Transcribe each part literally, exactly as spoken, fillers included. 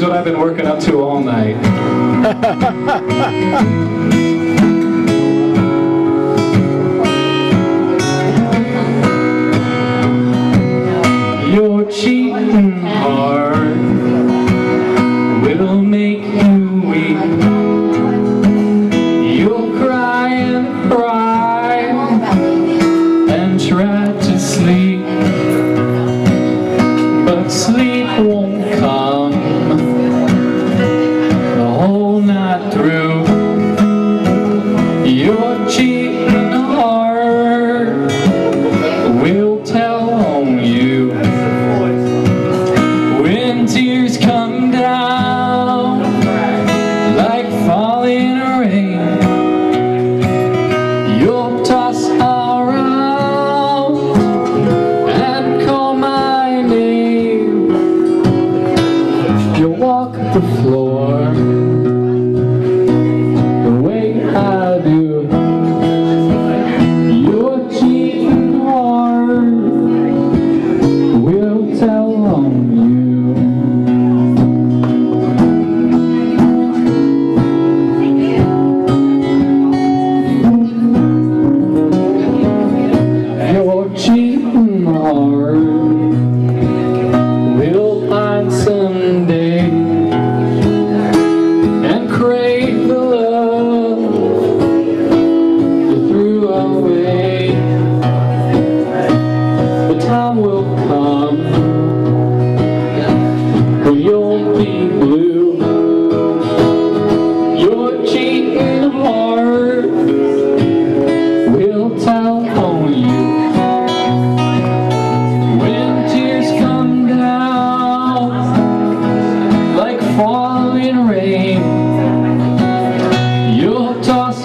what I've been working up to all night. Your cheating heart will make you weep. You'll cry and cry and try to sleep, but sleep won't come the whole night through. Your cheating heart will tell on you when tears come down like falling rain. You'll toss around and call my name. You'll walk the floor the way I do. Your cheating heart will tell on you. Your cheating heart will find someday and crave the love you threw away. The time will come when you'll be blue. Your cheating heart will tell on you when tears come down like falling rain. You'll toss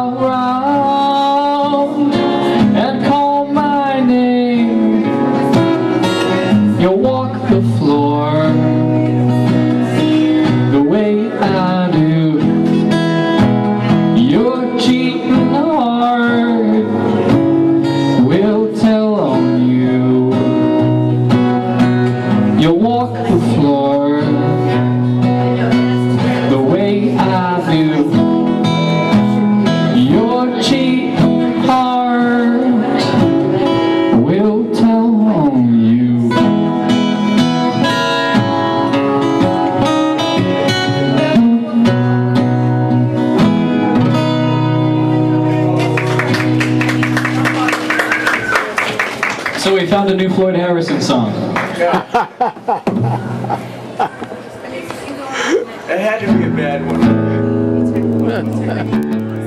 around and call my name. You'll walk the floor the way I do. Your cheating heart will tell on you. You'll walk the floor the way I do. Your cheating heart will tell on you. So we found a new Floyd Harrison song. It had to be a bad one.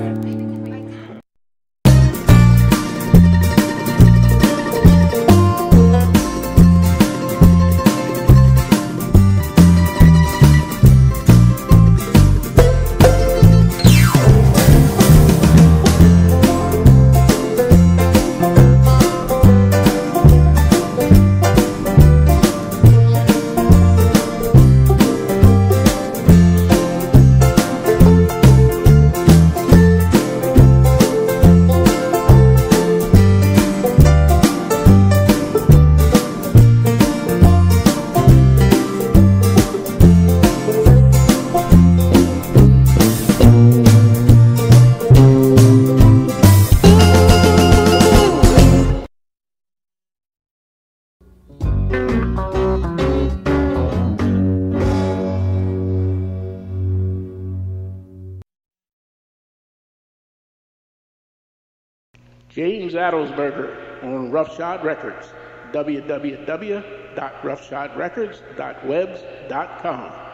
James Adelsberger on Roughshod Records, w w w dot roughshod records dot webs dot com.